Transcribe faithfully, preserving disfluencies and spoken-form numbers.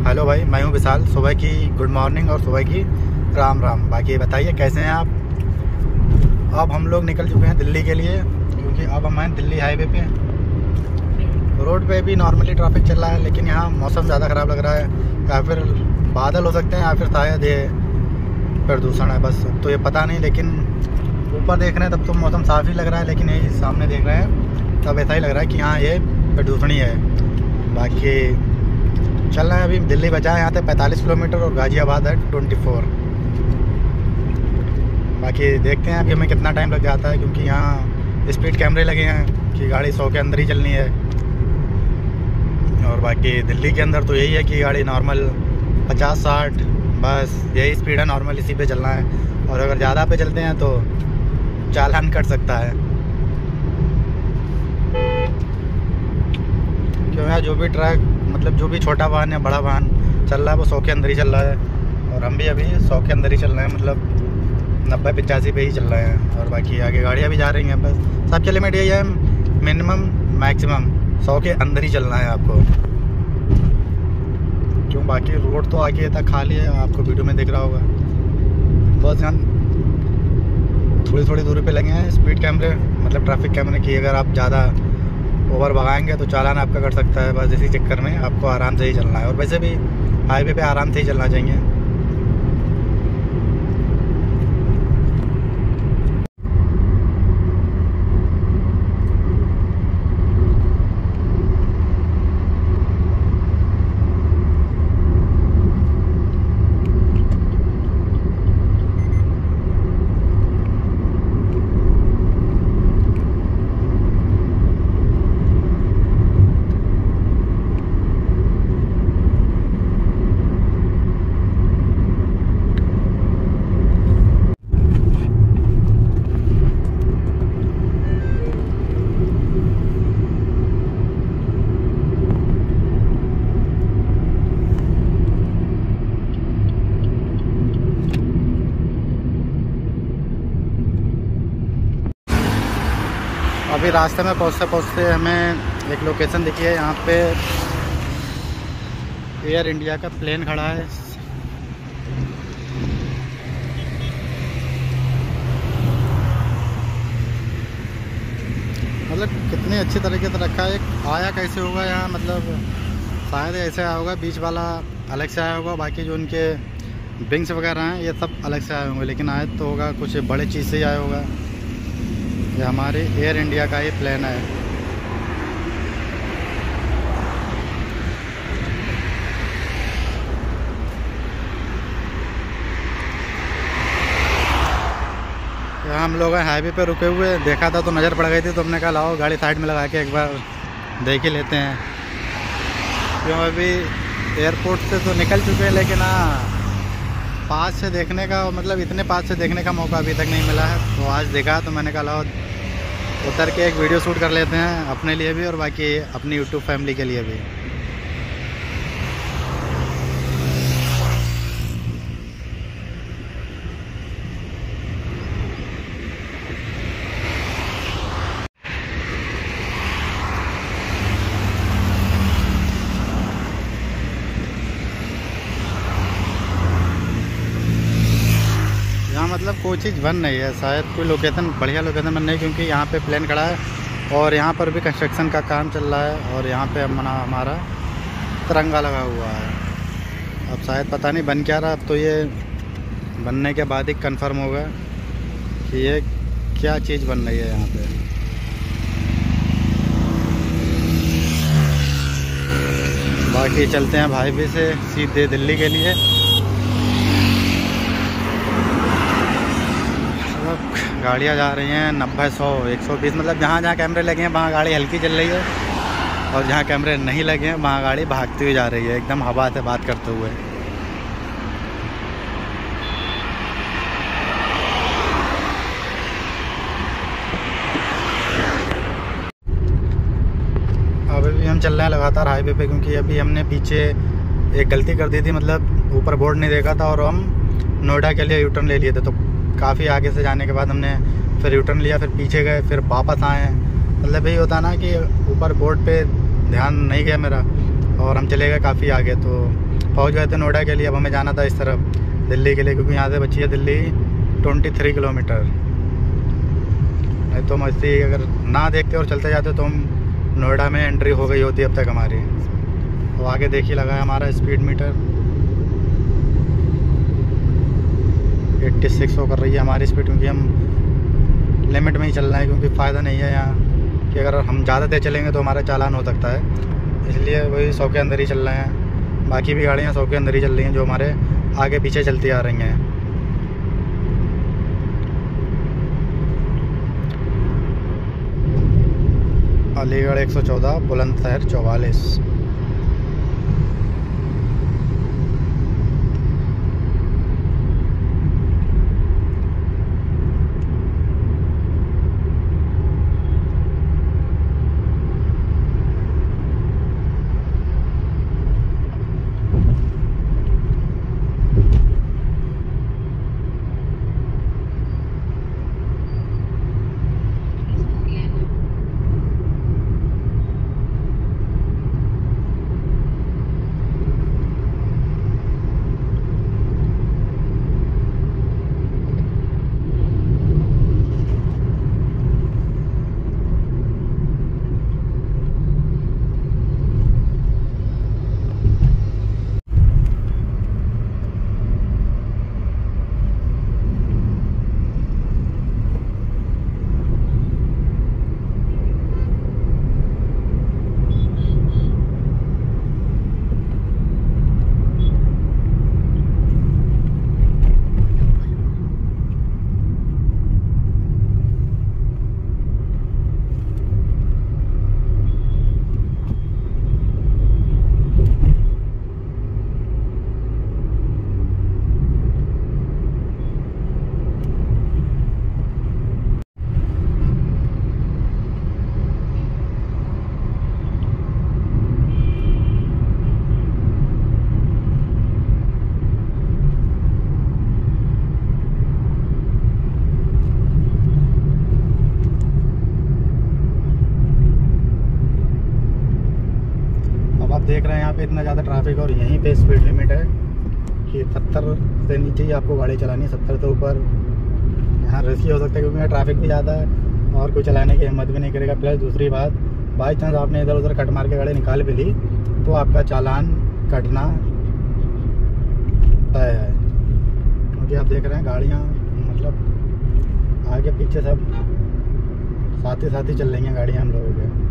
Hello भाई, मैं हूं विशाल। सुबह की गुड मॉर्निंग और सुबह की राम राम। बाकी बताइए कैसे हैं आप। अब हम लोग निकल चुके हैं दिल्ली के लिए, क्योंकि अब हम हैं दिल्ली हाईवे पे। रोड पे भी नॉर्मली ट्रैफिक चल रहा है, लेकिन यहाँ मौसम ज़्यादा ख़राब लग रहा है, या फिर बादल हो सकते हैं या फिर शायद ये प्रदूषण है, बस तो ये पता नहीं। लेकिन ऊपर देख रहे हैं तब तो मौसम साफ़ ही लग रहा है, लेकिन यही सामने देख रहे हैं तब ऐसा ही लग रहा है कि हाँ ये प्रदूषण ही है। बाकी चल रहे हैं, अभी दिल्ली बचा है यहाँ से पैंतालीस किलोमीटर और गाज़ियाबाद है चौबीस। बाकी देखते हैं अभी हमें कितना टाइम लग जाता है, क्योंकि यहाँ स्पीड कैमरे लगे हैं कि गाड़ी सौ के अंदर ही चलनी है। और बाकी दिल्ली के अंदर तो यही है कि गाड़ी नॉर्मल पचास साठ, बस यही स्पीड है नॉर्मल, इसी पे चलना है। और अगर ज़्यादा पे चलते हैं तो चालान कट सकता है। क्यों है, जो भी ट्रक मतलब जो भी छोटा वाहन या बड़ा वाहन चल रहा है वो सौ के अंदर ही चल रहा है, और हम भी अभी सौ के अंदर ही चल रहे हैं, मतलब नब्बे पचासी पे ही चल रहे हैं। और बाकी आगे गाड़ियाँ भी जा रही हैं, बस सबके लिमिट यही है, मिनिमम मैक्सिमम सौ के अंदर ही चलना है आपको। क्यों, बाकी रोड तो आगे तक खाली है, आपको वीडियो में दिख रहा होगा। बस यहाँ थोड़ी थोड़ी दूरी पे लगे हैं स्पीड कैमरे, मतलब ट्रैफिक कैमरे की। अगर आप ज़्यादा ओवर भगाएंगे तो चालान आपका कट सकता है। बस इसी चक्कर में आपको आराम से ही चलना है, और वैसे भी हाईवे पे आराम से ही चलना चाहिए। अभी रास्ते में पहुँचते पहुँचते हमें एक लोकेशन दिखी है। यहाँ पे एयर इंडिया का प्लेन खड़ा है। मतलब कितनी अच्छी तरीके से रखा है। एक आया कैसे होगा यहाँ, मतलब शायद ऐसे आया होगा, बीच वाला अलग से आया होगा, बाकी जो उनके विंग्स वगैरह हैं ये सब अलग से आए होंगे, लेकिन आया तो होगा कुछ बड़े चीज़ से ही आया होगा। ये हमारे एयर इंडिया का ही प्लेन है। यहाँ हम लोग हाईवे पे रुके हुए, देखा था तो नज़र पड़ गई थी, तो हमने कहा लाओ गाड़ी साइड में लगा के एक बार देख ही लेते हैं। क्यों, अभी एयरपोर्ट से तो निकल चुके हैं, लेकिन हाँ पास से देखने का, मतलब इतने पास से देखने का मौका अभी तक नहीं मिला है। तो आज देखा तो मैंने कहा लाओ उतर के एक वीडियो शूट कर लेते हैं, अपने लिए भी और बाकी अपनी यूट्यूब फैमिली के लिए भी। मतलब कोई चीज़ बन नहीं है, शायद कोई लोकेशन बढ़िया लोकेशन बन नहीं, क्योंकि यहाँ पे प्लेन खड़ा है और यहाँ पर भी कंस्ट्रक्शन का काम चल रहा है, और यहाँ पे मना हमारा तिरंगा लगा हुआ है। अब शायद पता नहीं बन क्या रहा, अब तो ये बनने के बाद ही कंफर्म होगा कि ये क्या चीज़ बन रही है यहाँ पे। बाकी चलते हैं हाईवे से सीधे दिल्ली के लिए। गाड़ियाँ जा रही हैं नब्बे सौ एक सौ बीस, मतलब जहाँ जहाँ कैमरे लगे हैं वहाँ गाड़ी हल्की चल रही है, और जहाँ कैमरे नहीं लगे हैं वहाँ गाड़ी भागती हुई जा रही है, एकदम हवा से बात करते हुए। अभी भी हम चल रहे हैं लगातार हाईवे पे, क्योंकि अभी हमने पीछे एक गलती कर दी थी, मतलब ऊपर बोर्ड नहीं देखा था और हम नोएडा के लिए यू टर्न ले लिए थे। तो काफ़ी आगे से जाने के बाद हमने फिर यू टर्न लिया, फिर पीछे गए, फिर वापस आए। मतलब यही होता ना कि ऊपर बोर्ड पे ध्यान नहीं गया मेरा, और हम चले गए काफ़ी आगे। तो पहुंच गए थे नोएडा के लिए। अब हमें जाना था इस तरफ दिल्ली के लिए, क्योंकि यहाँ से बची है दिल्ली तेईस किलोमीटर। नहीं तो हम ऐसे अगर ना देखते और चलते जाते तो हम नोएडा में एंट्री हो गई होती अब तक हमारी। तो आगे देखिए लगा है हमारा स्पीड मीटर छियासी सौ कर रही है हमारी स्पीड, क्योंकि हम लिमिट में ही चल रहे हैं। क्योंकि फ़ायदा नहीं है यहाँ कि अगर हम ज़्यादा तेज़ चलेंगे तो हमारा चालान हो सकता है, इसलिए वही सौ के अंदर ही चल रहे हैं। बाकी भी गाड़ियाँ सौ के अंदर ही चल रही हैं जो हमारे आगे पीछे चलती आ रही हैं। अलीगढ़ एक सौ चौदह, बुलंदशहर चौवालीस। देख रहे हैं यहाँ पे इतना ज़्यादा ट्रैफिक, और यहीं पे स्पीड लिमिट है कि सत्तर से नीचे ही आपको गाड़ी चलानी है। सत्तर से ऊपर यहाँ रिस्की हो सकता है, क्योंकि यहाँ ट्रैफिक भी ज़्यादा है और कोई चलाने की हिम्मत भी नहीं करेगा। प्लस दूसरी बात, बाई चांस आपने इधर उधर कट मार के गाड़ी निकाल भी ली तो आपका चालान कटना तय है। क्योंकि आप देख रहे हैं गाड़ियाँ मतलब आगे पीछे सब साथ ही साथ ही चल रही हैं गाड़ियाँ हम लोगों के।